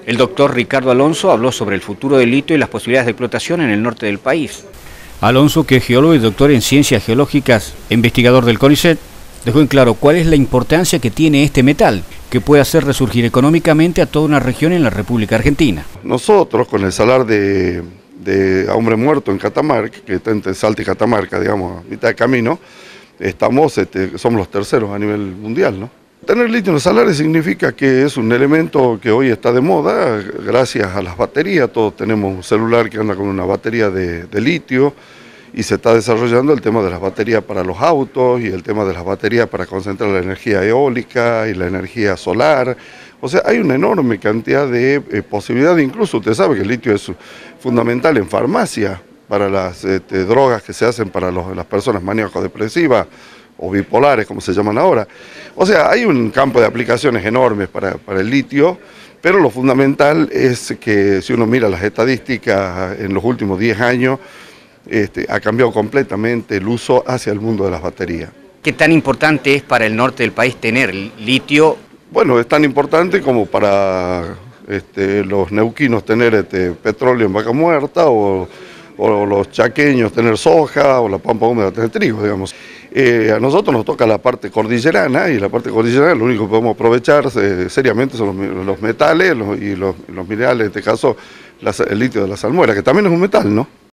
El doctor Ricardo Alonso habló sobre el futuro del litio y las posibilidades de explotación en el norte del país. Alonso, que es geólogo y doctor en ciencias geológicas e investigador del CONICET, dejó en claro cuál es la importancia que tiene este metal, que puede hacer resurgir económicamente a toda una región en la República Argentina. Nosotros, con el salar de Hombre Muerto en Catamarca, que está entre Salta y Catamarca, digamos, a mitad de camino, somos los terceros a nivel mundial, ¿no? Tener litio en los salares significa que es un elemento que hoy está de moda, gracias a las baterías. Todos tenemos un celular que anda con una batería de litio, y se está desarrollando el tema de las baterías para los autos y el tema de las baterías para concentrar la energía eólica y la energía solar. O sea, hay una enorme cantidad de posibilidades. Incluso usted sabe que el litio es fundamental en farmacia para las drogas que se hacen para las personas maníaco-depresivas o bipolares, como se llaman ahora. O sea, hay un campo de aplicaciones enormes para el litio, pero lo fundamental es que si uno mira las estadísticas en los últimos 10 años, ha cambiado completamente el uso hacia el mundo de las baterías. ¿Qué tan importante es para el norte del país tener litio? Bueno, es tan importante como para los neuquinos tener petróleo en Vaca Muerta, o los chaqueños tener soja, o la pampa húmeda tener trigo, digamos. A nosotros nos toca la parte cordillerana, y la parte cordillerana lo único que podemos aprovechar seriamente son los metales y los minerales, en este caso el litio de la salmuera, que también es un metal, ¿no?